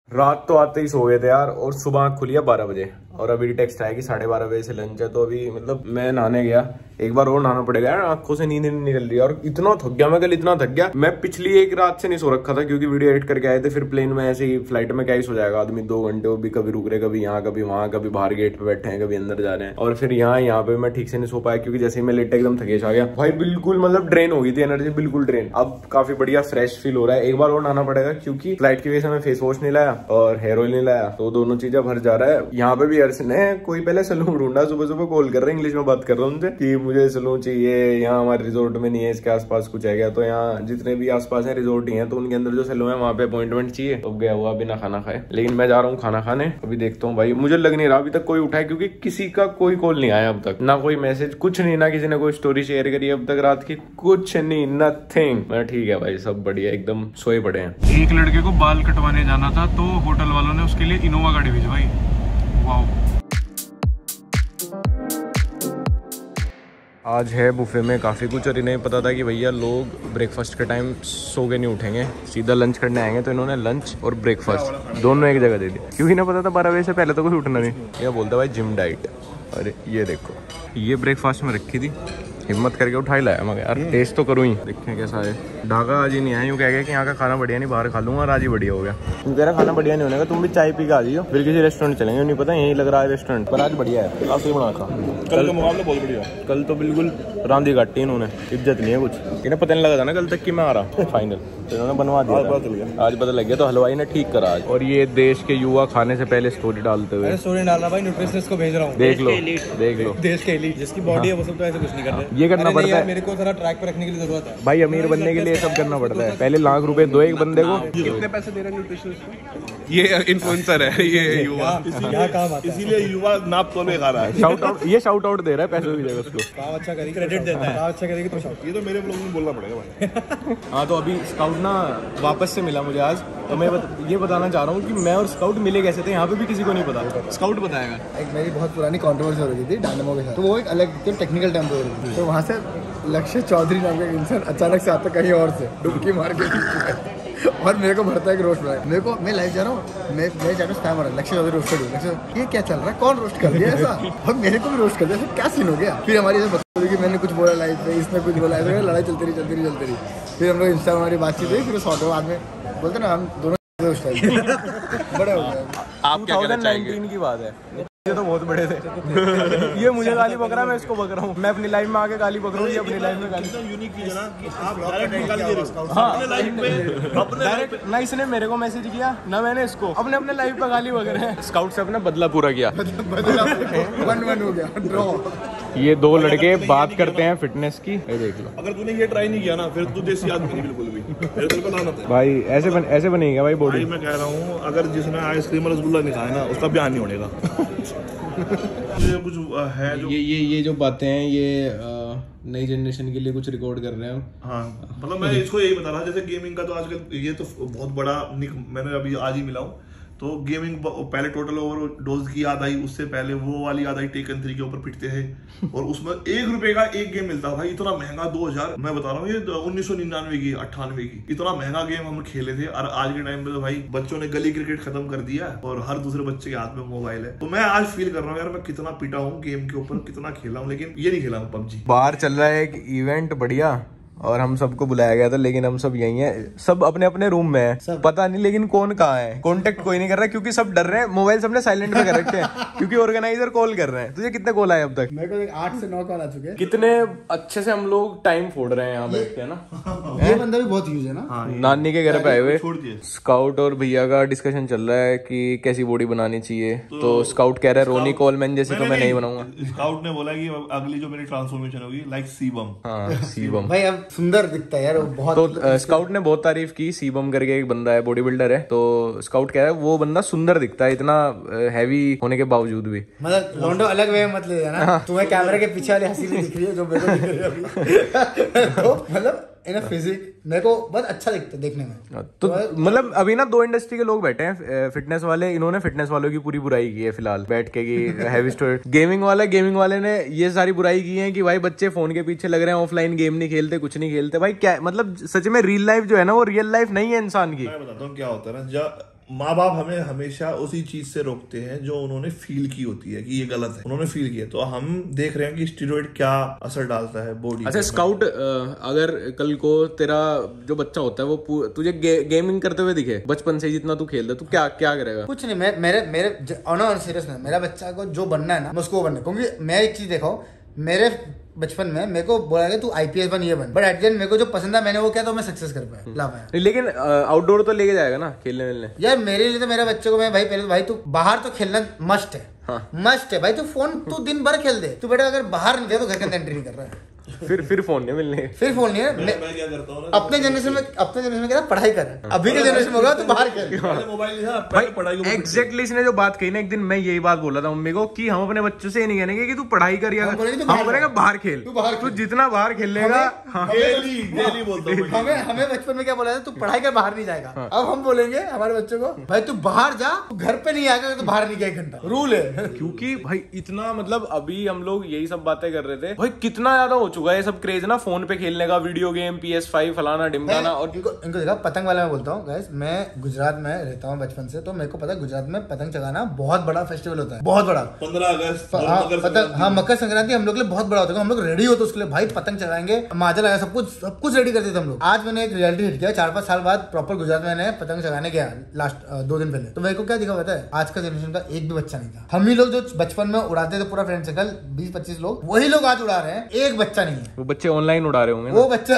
रात तो आते ही सो गए थे यार, और सुबह खुली है 12 बजे, और अभी टेक्स्ट आया कि 12:30 बजे से लंच है। तो अभी मतलब मैं नहाने गया, एक बार और नहाना पड़ेगा यार, आंखों से नींद नहीं निकल रही है। और इतना थक गया मैं कल, इतना थक गया, मैं पिछली एक रात से नहीं सो रखा था, क्योंकि वीडियो एडिट करके आए थे। फिर प्लेन में ऐसे ही, फ्लाइट में क्या ही सो जाएगा आदमी 2 घंटे, वो भी कभी रुक रहे, कभी यहाँ कभी वहाँ, कभी बाहर गेट पे बैठे हैं, कभी अंदर जा रहे हैं। और फिर यहाँ पे मैं ठीक से नहीं सो पाया, क्योंकि जैसे ही मैं लेटे एकदम थकेश आ गया भाई, बिल्कुल मतलब ड्रेन हो गई थी एनर्जी, बिल्कुल ड्रेन। अब काफी बढ़िया फ्रेश फील हो रहा है। एक बार और नहाना पड़ेगा, क्योंकि फ्लाइट की वजह से मैं फेस वॉश नहीं लाया और हेयर ऑयल नहीं लाया, तो दोनों चीजें भर जा रहा है। यहाँ पे भी अर्श ने कोई पहले सलून ढूंढा, सुबह सुबह कॉल कर रहे हैं, इंग्लिश में बात कर रहा हूँ उनसे कि मुझे सलून चाहिए, यहाँ हमारे रिजोर्ट में नहीं है, इसके आसपास कुछ है क्या। तो यहाँ जितने भी आसपास है रिजोर्ट ही है, तो उनके अंदर जो सलून है वहाँ पे अपॉइंटमेंट चाहिए। तो गया हुआ बिना खाना खाए, लेकिन मैं जा रहा हूँ खाना खाने। अभी देखता हूँ भाई, मुझे लग नहीं रहा अभी तक कोई उठाए, क्योंकि किसी का कोई कॉल नहीं आया अब तक, ना कोई मैसेज, कुछ नहीं, ना किसी ने कोई स्टोरी शेयर करी अब तक रात की, कुछ नहीं, नथिंग। मैं ठीक है भाई, सब बढ़िया, एकदम सोए पड़े हैं। एक लड़के को बाल कटवाने जाना था, तो होटल वालों ने उसके लिए इनोवा गाड़ी भिजवाई। वाह। आज है बुफे में काफ़ी कुछ, और इन्हें पता था कि भैया लोग ब्रेकफास्ट के टाइम सो के नहीं उठेंगे, सीधा लंच करने आएंगे। तो इन्होंने लंच और ब्रेकफास्ट दोनों एक जगह दे दी, क्योंकि इन्हें पता था 12 बजे से पहले तो कुछ उठना नहीं। यह बोलता भाई जिम डाइट। अरे ये देखो, ये ब्रेकफास्ट में रखी थी, हिम्मत करके उठाई लाया, मगर यार टेस्ट तो करूँ ही, देखें कैसा है। ढाका आज ही नहीं आया, यूँ कह गया कि यहाँ का खाना बढ़िया नहीं, बाहर खा लूँगा, और आज ही बढ़िया हो गया। तुम कह रहा खाना बढ़िया नहीं होने का, तुम भी चाय पी के आ जाइयो, फिर किसी रेस्टोरेंट चलेंगे, नहीं पता यही लग रहा है रेस्टोरेंट, पर आज बढ़िया है। आज ही बना था, कल का मुकाबला बहुत बढ़िया। कल तो बिल्कुल रांधी काटी इन्होंने, इज्जत नहीं है कुछ। इन्हें पता नहीं लगा था ना कल तक कि मैं आ रहा फाइनल, तो इन्होंने बनवा दिया, आज पता लग गया। तो हलवाई ने ठीक करा आज। और ये देश के युवा खाने से पहले स्टोरी डालते हुए, स्टोरी डालना भाई, न्यूट्रिशनिस्ट को भेज रहा हूँ, देख लो देख लो, देश के एलीट जिसकी बॉडी है वो सब तो ऐसे कुछ नहीं करते। ये करना पड़ता है, मेरे को थोड़ा ट्रैक पे रखने के लिए जरूरत है भाई, अमीर बनने के लिए सब करना पड़ता है। पहले लाख रुपए दो एक बंदे को। कितने पैसे दे रहे हैं न्यूट्रिशनिस्ट को? ये इन्फ्लुएंसर है, ये युवा, यहाँ काम आता है, इसीलिए युवा नाप तोल में खा रहा है। शाउट आउट, ये शाउट आउट दे रहा है, पैसे भी देगा उसको। काम अच्छा करेगी, क्रेडिट देता है, काम अच्छा करेगी तो शाउट। ये तो मेरे ब्लॉग में बोलना पड़ेगा भाई। हाँ, तो अभी स्काउट ना वापस से मिला मुझे आज, तो मैं ये बताना चाह रहा हूँ कि मैं और स्काउट मिले कैसे थे, यहाँ पे भी किसी को नहीं पता, स्काउट बताएगा। एक मेरी बहुत पुरानी कंट्रोवर्सी हो रही थी डायनामो के साथ, तो वो एक अलग टेक्निकल टर्म हो रही थी, तो वहाँ से लक्ष्य चौधरी नाम का इंसान अचानक से आता कहीं और से डुबकी मार के और मेरे को भरता है कि रोस्ट बनाया। मेरे को, मैं लाइव जा रहा हूँ, मैं जा रहा हूँ स्पैम हो रहा है, लक्ष्य चौधरी रोस्टेड हुआ, लक्ष्य ये क्या चल रहा है, कौन रोस्ट कर दिया ऐसा, अब मेरे को भी रोस्ट कर दिया, क्या सीन हो गया। फिर हमारी बता कि मैंने कुछ बोला लाइव पे, इसने कुछ बोला, लड़ाई चलती रही। फिर हम लोग इंस्टा हमारी बातचीत हुई, फिर 100 बाद में बोलते ना हम दोनों बड़े हो गए। आप 2019 की बात है, ये तो बहुत बड़े थे। ये मुझे गाली बक रहा है, मैं इसको बक रहा हूँ, मैं अपनी लाइफ में आके गाली बक रहा हूँ, ये अपनी लाइफ में गाली। यूनिक चीज है ना कि आप डायरेक्ट निकाल के अपने लाइफ में, अपने ना इसने मेरे को मैसेज किया ना मैंने इसको, अपने लाइफ पे गाली बक रहे हैं। स्काउट से अपने बदला पूरा किया, 1-1 हो गया, ड्रॉ। ये दो लड़के बात करते हैं फिटनेस की, देख लो। अगर तूने ये ट्राई नहीं किया ना, फिर तू देसी आदमी नहीं बिल्कुल भी, मेरे को लाना था भाई, ऐसे बनेगा भाई बॉडी। मैं कह रहा हूँ, अगर जिसने आइसक्रीम और रसगुल्ला नहीं खाया ना, उसका ब्याह नहीं होने का। कुछ है जो ये जो बातें हैं, ये नई जनरेशन के लिए कुछ रिकॉर्ड कर रहे हैं। हाँ, मतलब मैं इसको यही बता रहा, जैसे गेमिंग का तो आजकल ये तो बहुत बड़ा मैंने अभी आज ही मिला हूँ, तो गेमिंग पहले टोटल ओवर डोज की याद आई, उससे पहले वो वाली याद आई, टेकन 3 के ऊपर पिटते थे, और उसमें 1 रुपए का एक गेम मिलता भाई, इतना महंगा 2000, मैं बता रहा हूँ ये 1999 की 98 की, इतना महंगा गेम हम खेले थे। और आज के टाइम पे तो भाई बच्चों ने गली क्रिकेट खत्म कर दिया, और हर दूसरे बच्चे के हाथ में मोबाइल है। तो मैं आज फील कर रहा हूँ यार, मैं कितना पिटा हूँ गेम के ऊपर, कितना खेला हूँ, लेकिन ये नहीं खेला हूँ पबजी। बाहर चल रहा है एक इवेंट बढ़िया, और हम सबको बुलाया गया था, लेकिन हम सब यही हैं, सब अपने अपने रूम में हैं, पता नहीं लेकिन कौन कहाँ है, कांटेक्ट कोई नहीं कर रहा है, क्योंकि सब डर रहे हैं, मोबाइल सबने साइलेंट पे कर रखे हैं, क्योंकि ऑर्गेनाइजर कॉल कर रहे हैं। तुझे कितने कॉल आए अब तक? मेरे को 8 से 9 कॉल आ चुके हैं। कितने अच्छे से हम लोग टाइम फोड़ रहे हैं यहाँ बैठ के ना। ये बंदा भी बहुत यूज है ना। नानी के घर पे आए हुए स्काउट और भैया का डिस्कशन चल रहा है कि कैसी बॉडी बनानी चाहिए, तो स्काउट कह रहा है रोनी कोलमैन जैसे तो मैं नहीं बनाऊंगा। स्काउट ने बोला कि अगली जो मेरी ट्रांसफॉर्मेशन होगी लाइक सीबम। हाँ, सीबम भाई अब सुंदर दिखता है यार, बहुत। तो स्काउट ने बहुत तारीफ की, सीबम करके एक बंदा है, बॉडी बिल्डर है, तो स्काउट कह रहा है वो बंदा सुंदर दिखता है इतना हैवी होने के बावजूद भी। मतलब लोंडो अलग वे मत ले जाना, तुम्हें कैमरे के पीछे वाली हंसी भी दिख रही है जो मेरे को दिख रही है अभी। तो मतलब इन फिजिक मेरे को बहुत अच्छा दिखता है देखने में। तो मतलब अभी ना 2 इंडस्ट्री के लोग बैठे हैं, फिटनेस वाले, इन्होंने फिटनेस वालों की पूरी बुराई की है फिलहाल बैठ के कि हैवी स्टोरेज। गेमिंग वाले ने ये सारी बुराई की है कि भाई बच्चे फोन के पीछे लग रहे हैं, ऑफलाइन गेम नहीं खेलते, कुछ नहीं खेलते। भाई क्या मतलब सच में रियल लाइफ जो है ना, वो रियल लाइफ नहीं है इंसान की। मैं बताता हूँ क्या होता है ना, माँ बाप हमें हमेशा उसी चीज से रोकते हैं जो उन्होंने फील की होती है कि ये गलत है, उन्होंने फील किया। तो हम देख रहे हैं कि स्टीरॉइड क्या असर डालता है बॉडी। अच्छा स्काउट, अगर कल को तेरा जो बच्चा होता है वो तुझे गेमिंग करते हुए दिखे बचपन से जितना तू खेलता, तू क्या क्या करेगा? कुछ नहीं, मेरे ऑन सीरियस में मेरा बच्चा को जो बनना है ना मैं उसको बनना, क्योंकि मैं एक चीज देखो, मेरे बचपन में मेरे को बोला गया तू आईपीएस बन, ये बन, बट एट द एंड मेरे को जो पसंद है मैंने वो किया, तो मैं सक्सेस कर पाया, ला पाया। लेकिन आउटडोर तो लेके जाएगा ना खेलने वेलने? यार मेरे लिए तो मेरे बच्चे को मैं भाई पहले तो भाई तू बाहर तो खेलना मस्ट है। हाँ। मस्ट है भाई, तू फोन तू दिन भर खेल दे, तू बेटा अगर बाहर नहीं दे तो घर के अंदर एंट्री नहीं कर रहा है। फिर फोन नहीं मिलने, फिर फोन नहीं है। मैं क्या करता हूँ अपने जनरेशन में कहता पढ़ाई कर, अभी के जनरेशन में होगा तो बाहर खेल, मोबाइल भाई। एग्जैक्टली इसने जो बात कही ना, एक दिन मैं यही बात बोला था मम्मी को कि हम अपने बच्चों से ये नहीं कहने कि तू पढ़ाई कर, हम बोलेंगे बाहर खेल, तू जितना बाहर खेलेगा। डेली बोलता हूँ। हमें बचपन में क्या बोला था, तू पढ़ाई कर बाहर नहीं जाएगा। अब हम बोलेंगे हमारे बच्चों को भाई तू बाहर जा, तू घर पे नहीं आएगा तो बाहर नहीं गया, 1 घंटा रूल है। क्योंकि भाई इतना मतलब अभी हम लोग यही सब बातें कर रहे थे, भाई कितना ज्यादा हो चुका है ये सब क्रेज ना फोन पे खेलने का, वीडियो गेम, PS5 फलाना ढिमकाना। और इनको देखा पतंग वाला मैं बोलता हूँ गाइस, मैं गुजरात में रहता हूँ बचपन से, तो मेरे को पता है गुजरात में पतंग चगाना बहुत बड़ा फेस्टिवल होता है, बहुत बड़ा। 15 अगस्त हाँ मकर संक्रांति हम लोग के लिए बहुत बड़ा होता है, हम लोग रेडी होते उसके लिए, भाई पतंग चगाएंगे, माजा लगा, सब कुछ रेडी करते थे हम लोग। आज मैंने एक रियलिटी हिट किया, 4-5 साल बाद प्रॉपर गुजरात में मैंने पतंग चगाने गया लास्ट 2 दिन पहले, तो मेरे को क्या दिखा पता है, आज का जनरेशन का एक भी बच्चा नहीं था। हम ही लोग जो बचपन में उड़ाते थे पूरा फ्रेंड सर्कल 20-25 लोग, वही लोग आज उड़ा रहे हैं, एक बच्चा नहीं है। वो बच्चे ऑनलाइन उड़ा रहे होंगे, वो बच्चा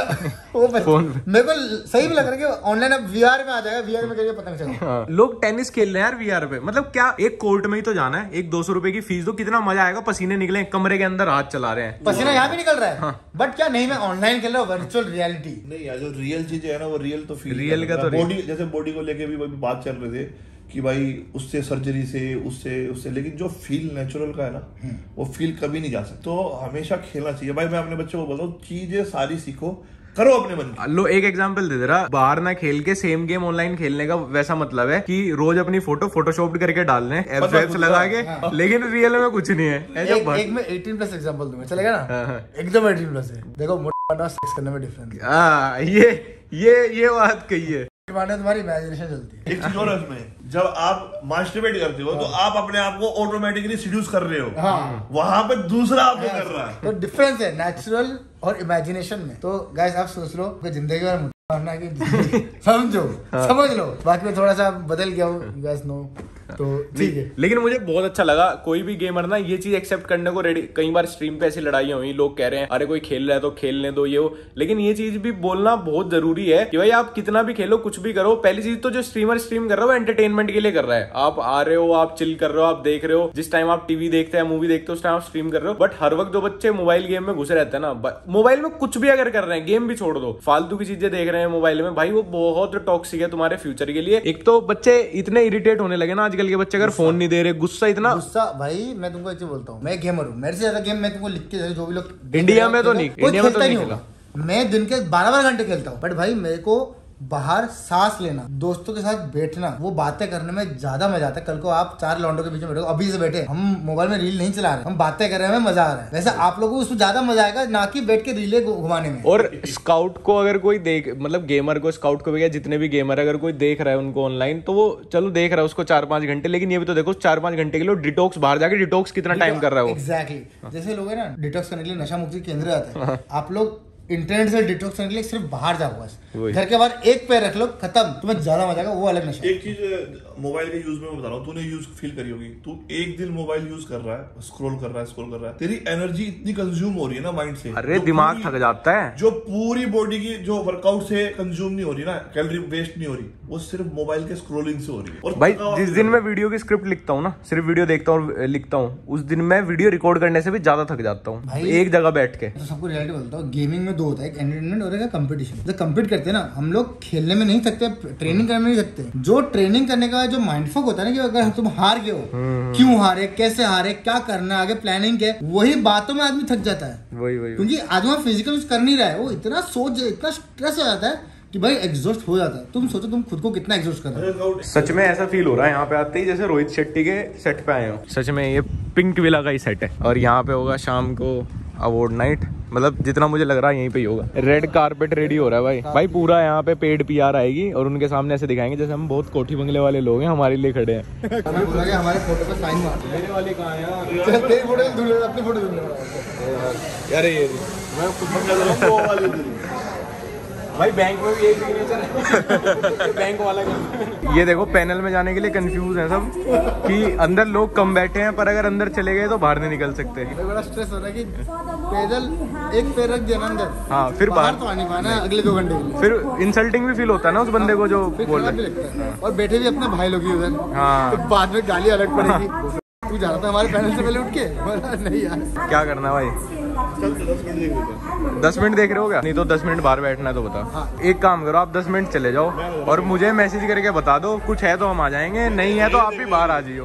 मेरे को सही भी लग रहा है कि ऑनलाइन अब VR में आ जाएगा, VR में करके पतंग चगा। लोग टेनिस खेल रहे हैं यार VR पे, मतलब क्या एक कोर्ट में ही तो जाना है, एक 200 रुपए की फीस दो, कितना मजा आएगा, पसीने निकले, कमरे के अंदर हाथ चला रहे हैं, पसीना यहाँ भी निकल रहा है। बट क्या नहीं, मैं ऑनलाइन खेल रहा हूँ, वर्चुअल रियलिटी नहीं यार, जो रियल चीज है ना वो रियल तो फील, रियल का तो बॉडी, जैसे बॉडी को लेके भी बात चल रहे थे कि भाई उससे सर्जरी से उससे लेकिन जो फील नेचुरल का है ना वो फील कभी नहीं जा सकता। तो हमेशा खेलना चाहिए भाई। मैं अपने बच्चों को बोलता हूँ चीजें सारी सीखो, करो अपने मन की। लो एक एग्जांपल दे दे रहा, बाहर ना खेल के सेम गेम ऑनलाइन खेलने का वैसा मतलब है कि रोज अपनी फोटो फोटोशॉप करके डालने एप्स लगा के, लेकिन रियल में कुछ नहीं है। एक में 18+ एग्जांपल दूंगा, चलेगा ना? एकदम 18+ है। देखो मोटा सेक्स करने में डिफरेंस। ये बात कही है, तुम्हारी इमेजिनेशन चलती है। एक चीज और है उसमें, जब आप मास्टरबेट करते हो तो आप अपने आप को ऑटोमेटिकली सीड्यूस कर रहे हो, वहां पे दूसरा आपको कर रहा है। तो डिफरेंस है नेचुरल और इमेजिनेशन में। तो गाइस आप सोच लो कि जिंदगी में समझ लो, बाकी में थोड़ा सा बदल गया हो, you guys know, तो ठीक है। लेकिन मुझे बहुत अच्छा लगा, कोई भी गेमर ना ये चीज एक्सेप्ट करने को रेडी। कई बार स्ट्रीम पे ऐसी लड़ाइयां हुई, लोग कह रहे हैं अरे कोई खेल रहा है तो खेलने दो ये वो, लेकिन ये चीज भी बोलना बहुत जरूरी है कि भाई आप कितना भी खेलो, कुछ भी करो, पहली चीज तो जो स्ट्रीमर स्ट्रीम कर रहा है वो एंटरटेनमेंट के लिए कर रहा है। आप आ रहे हो, आप चिल कर रहे हो, आप देख रहे हो, जिस टाइम आप टीवी देखते हैं, मूवी देखते हो, उस टाइम आप स्ट्रीम कर रहे हो। बट हर वक्त जो बच्चे मोबाइल गेम में घुसे रहते हैं ना, मोबाइल में कुछ भी अगर कर रहे हैं, गेम भी छोड़ दो, फालतू की चीजें देख रहे हैं मोबाइल में, भाई वो बहुत टॉक्सिक है तुम्हारे फ्यूचर के लिए। एक तो बच्चे इतने इरिटेट होने लगे ना आजकल के बच्चे, अगर फोन नहीं दे रहे, गुस्सा इतना। गुस्सा भाई मैं तुमको एक चीज बोलता हूँ, मैं गेमर हूँ, मेरे से ज्यादा गेम मैं तुमको लिख के जो भी लोग इंडिया में तो नहीं, इंडिया में तो नहीं खेला। मैं दिन के 12 घंटे खेलता हूँ, बट भाई मेरे को बाहर सांस लेना, दोस्तों के साथ बैठना, वो बातें करने में ज्यादा मजा आता है। कल को आप 4 लौंडों के बीच में बैठो, अभी से बैठे, हम मोबाइल में रील नहीं चला रहे, हम बातें कर रहे हैं, हमें मजा आ रहा है। वैसे आप लोगों को उसमें ज्यादा मजा आएगा ना कि बैठ के रीले घुमाने में। और स्काउट को अगर कोई देख, मतलब गेमर को, स्काउट को भी, जितने भी गेमर अगर कोई देख रहा है उनको ऑनलाइन, तो वो चलो देख रहा है उसको 4-5 घंटे, लेकिन ये भी तो देखो 4-5 घंटे के लिए डिटॉक्स, बाहर जाके डिटॉक्स कितना टाइम कर रहा है वो। एग्जैक्टली, जैसे लोग है ना डिटॉक्स करने के लिए नशा मुक्ति केंद्र आते हैं, आप लोग इंटरनेट से डिटॉक्स करने के लिए सिर्फ बाहर जाओ, बस घर के बाहर एक पैर रख लो, खत्म, तुम्हें ज्यादा मजा आएगा, वो अलग नशा। एक चीज मोबाइल के यूज में मैं बता रहा हूँ, तूने यूज फील करी होगी, तू एक दिन मोबाइल यूज कर रहा है, स्क्रॉल कर रहा है, तेरी एनर्जी इतनी कंज्यूम हो रही है ना माइंड से, अरे दिमाग थक जाता है, जो पूरी बॉडी की जो वर्कआउट से कंज्यूम नहीं हो रही ना, कैलोरी वेस्ट नहीं हो रही, वो सिर्फ मोबाइल के स्क्रोलिंग से हो रही है। और भाई जिस दिन मैं वीडियो की स्क्रिप्ट लिखता हूँ ना, सिर्फ वीडियो देखता हूँ लिखता हूँ, उस दिन मैं वीडियो रिकॉर्ड करने से भी ज्यादा थक जाता हूँ एक जगह बैठ के। तो सबको रियलिटी बोलता हूँ, गेमिंग में 2 होता है, एक एंटरटेनमेंट और एक कंपटीशन। जब कंपीट करते हैं ना हम लोग, खेलने में नहीं थकते, ट्रेनिंग करने में नहीं थकते, जो ट्रेनिंग करने का जो माइंडफक होता है ना कि अगर तुम हार गए हो, क्यों हारे, कैसे हारे, क्या करना आगे, प्लानिंग क्या, वही बातों में आदमी थक जाता है। वही क्योंकि आदमी फिजिकल कर नहीं रहा है, वो इतना सोच, इतना स्ट्रेस हो जाता है कि भाई एग्जॉस्ट हो जाता है। तुम सोचो तुम खुद को कितना एग्जॉस्ट कर रहे हो। सच में ऐसा फील हो रहा है यहाँ पे आते ही जैसे रोहित शेट्टी के सेट पे आए हो। सच में ये पिंक विला का ही सेट है, और यहाँ पे होगा शाम को अवार्ड नाइट, मतलब जितना मुझे लग रहा है यहीं पे ही होगा। रेड कारपेट रेडी हो रहा है भाई पूरा यहाँ पे पेड PR आएगी और उनके सामने ऐसे दिखाएंगे जैसे हम बहुत कोठी बंगले वाले लोग हैं, हमारे लिए खड़े हैं। हमारे फोटो पे साइन मार, मेरे वाले कहाँ हैं? तेरी फोटो अपनी फोटो अरे ये मैं खुद बंगा दे रहा हूं, वो वाली दे रही हूं। भाई बैंक में भी एक सिग्नेचर है। बैंक वाला ये देखो पैनल में जाने के लिए कंफ्यूज है सब कि अंदर लोग कम बैठे हैं, पर अगर अंदर चले गए तो बाहर नहीं निकल सकते। बड़ा स्ट्रेस हो रहा है कि पैदल एक पैर रख देना अंदर, हाँ फिर बाहर तो आने पाना अगले 2 घंटे के लिए। फिर इंसल्टिंग भी फील होता है ना उस बंदे को जो बोल रहा है। और बैठे भी अपने भाई लोग ही उधर, हाँ तो बाद में गाली अलग पड़ेगी। तू जा रहा था हमारे पैनल से पहले उठ के? नहीं यार, क्या करना है भाई? 10 मिनट देख रहे हो क्या? नहीं तो 10 मिनट बाहर बैठना है तो बता। हाँ। एक काम करो, आप 10 मिनट चले जाओ और मुझे मैसेज करके बता दो, कुछ है तो हम आ जाएंगे, नहीं है तो आप भी बाहर आ जाइयो।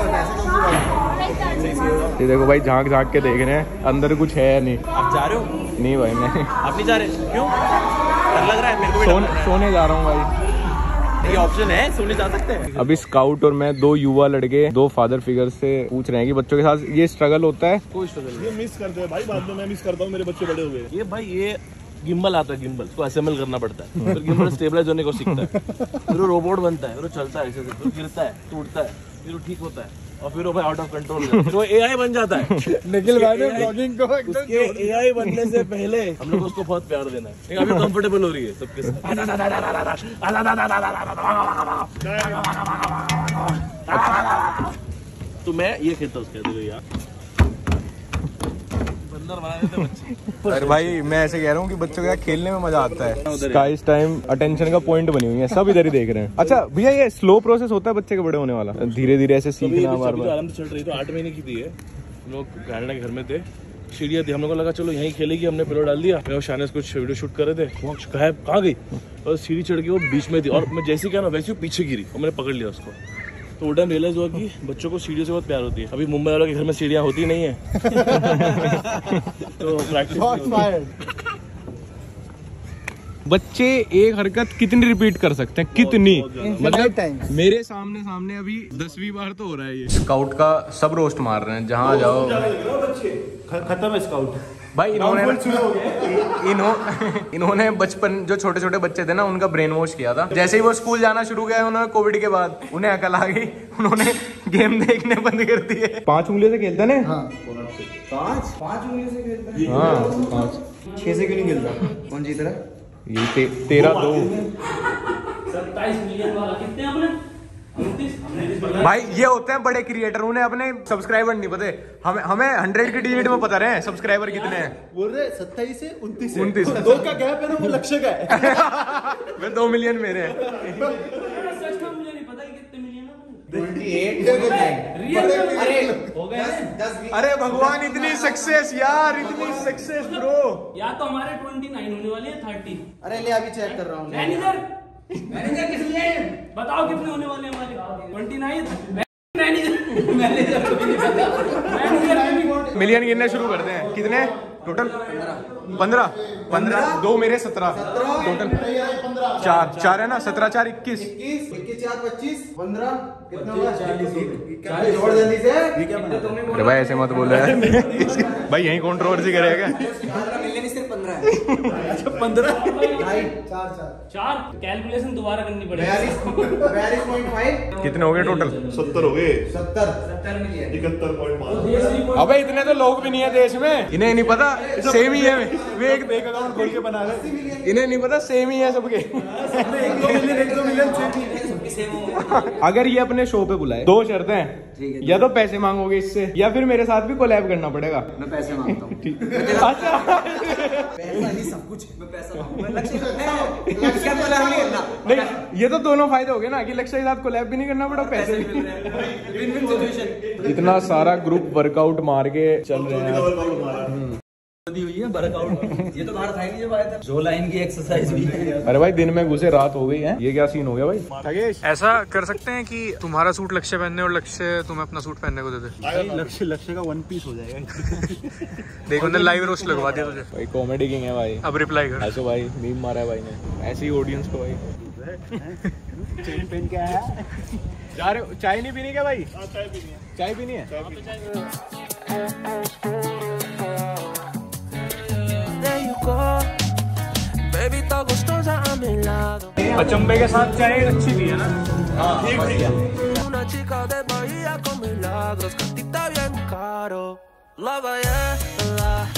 ये देखो भाई झांक झांक के देख रहे हैं, अंदर कुछ है नहीं। आप जा रहे हो? नहीं भाई मैं आप नहीं जा रहे? क्यों? डर लग रहा है मेरे को भी। सोने जा रहा हूँ भाई। ये ऑप्शन है, सोने जा सकते हैं। अभी स्काउट और मैं 2 युवा लड़के 2 फादर फिगर से पूछ रहे हैं कि बच्चों के साथ ये स्ट्रगल होता है। कोई स्ट्रगल नहीं। ये मिस करते हैं भाई, बाद में मैं मिस करता हूँ, मेरे बच्चे बड़े हो गए। ये भाई ये गिम्बल आता है, गिम्बल उसको असेंबल करना पड़ता है, फिर गिम्बल स्टेबलाइज होने को सीखता है, फिर वो रोबोट बनता है, फिर वो चलता है ऐसे, फिर गिरता है, टूटता है, फिर वो ठीक होता है, और फिर वो भाई आउट ऑफ कंट्रोल, फिर वो AI बन जाता है। निखिल भाई ने ब्लॉगिंग को उसके AI बनने से पहले हम लोग उसको बहुत प्यार देना है। अभी कंफर्टेबल हो रही है सबके साथ। तो मैं ये खेलता उसके देखो यार, बंदर बना देते बच्चे। अरे भाई मैं ऐसे कह रहा हूँ कि बच्चों के साथ खेलने में मजा आता है। स्काइस टाइम अटेंशन का पॉइंट बनी हुई है, सब इधर ही देख रहे हैं। अच्छा भैया ये स्लो प्रोसेस होता है बच्चे के बड़े होने वाला, धीरे धीरे ऐसे सीखना बार बार। आराम से चल रही, तो 8 महीने की थी है, हम लोग कनाडा के घर में थे, सीढ़ियाँ थी, हम लोग को लगा चलो यहीं खेलेगी, हमने पिलो डाल दिया, मैं और शानिस कुछ वीडियो शूट कर रहे थे, वो कहाँ गई, और सीढ़ी चढ़ के वो बीच में थी, और मैं जैसे क्या ना वैसे वो पीछे गिरी और मैंने पकड़ लिया उसको। तो वो टाइम रियलाइज हुआ कि बच्चों को सीढ़ियों से बहुत प्यार होती है। अभी मुंबई वालों के घर में सीढ़ियाँ होती नहीं है। तो प्रैक्टिस। बच्चे एक हरकत कितनी रिपीट कर सकते हैं? कितनी? मतलब मेरे सामने अभी 10वीं बार तो हो रहा है ये। स्काउट का सब रोस्ट मार रहे हैं, जहाँ जाओ खत्म है स्काउट भाई। इन्होंने बचपन जो छोटे छोटे बच्चे थे ना, उनका ब्रेन वॉश किया था। जैसे ही वो स्कूल जाना शुरू किया उन्होंने कोविड के बाद, उन्हें अकल आ गई, उन्होंने गेम देखने बंद कर दिए। 5 उंगलियों से खेलता ना? हाँ 5 उंगलियों से खेलता है। हाँ 5 6 से क्यों नहीं खेलता? कौन जीत रहा है? ये 13-2 27 मिलियन वाला कितने अपने? भाई ये होते हैं बड़े क्रिएटर, उन्हें अपने सब्सक्राइबर नहीं पता। हमें 100 के डिजिट में पता रहे सब्सक्राइबर कितने हैं। बोल रहे 27 से 29 2 का गैप है ना, वो लक्ष्य का है। वे 2 मिलियन मेरे हैं। अरे भगवान इतनी सक्सेस यार, इतनी सक्सेस ब्रो। या तो हमारे 29 होने वाले हैं 30। अरे ले अभी चेक कर रहा हूँ। मैनेजर किस लिए? बताओ कितने होने वाले हैं हमारे? 29। मैनेजर मिलियन गिनने शुरू करते हैं। कितने टोटल? 15 2 मेरे 17 टोटल 4 है ना। 17 4 21 4 25 15 कितना हुआ? 40 जोड़ जल्दी से। अरे भाई ऐसे मत बोल रहा है भाई, यही कंट्रोवर्सी करेगा। 15 4 कैलकुलेशन दोबारा करनी पड़ेगी। 42.5 कितने हो गए टोटल? 70 हो गए। 70 miliयन 71.5। अबे इतने तो लोग भी नहीं है देश में, इन्हें नहीं पता सेम ही है। वे एक अकाउंट खोल के बना रहे, इन्हें नहीं पता सेम ही है सबके। 1 मिलियन अगर ये अपने शो पे बुलाए, 2 शर्तें हैं, या तो पैसे मांगोगे इससे, या फिर मेरे साथ भी कोलैब करना पड़ेगा। मैं पैसे मांगता हूँ। अच्छा पैसा नहीं सब कुछ, मैं पैसा मांगूंगा। लक्ष्य कोलैब नहीं करना। नहीं, ये तो दोनों फायदे हो गए ना, कि लक्ष्य के साथ कोलैब भी नहीं करना पड़ा, पैसे भी। इतना सारा ग्रुप वर्कआउट मार के चल रहे हैं। हुई है वर्कआउट। ये तो बाहर था ही नहीं जब आया था। जो लाइन की एक्सरसाइज भी है। अरे भाई दिन में घुसे रात हो गई है, ये क्या सीन हो गया भाई? ऐसा कर सकते हैं कि तुम्हारा सूट लक्ष्य पहनने और लक्ष्य तुम्हें अपना सूट पहनने को दे दे। लक्ष्य का 1 पीस हो जाएगा। देखो मैंने लाइव रोस्ट लगवा दिया तुझे। भाई कॉमेडी किंग है भाई। अब रिप्लाई कर। ऐसे भाई मीम मारा है भाई ने, ऐसे ही ऑडियंस को भाई। चेन पेन क्या है? जा रहे हो? चाय नहीं पीनी क्या भाई? चाय पीनी है। चाय पीनी है। अचंबे के साथ चाय अच्छी भी है ना। ठीक है। Una chica de Bahía con milagros, cantita bien caro. La ballena